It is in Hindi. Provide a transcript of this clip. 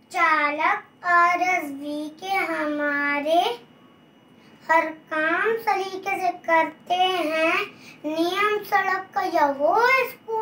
चालक आरएसवी के हमारे हर काम सलीके से करते हैं। नियम सड़क का यह वो स्कूल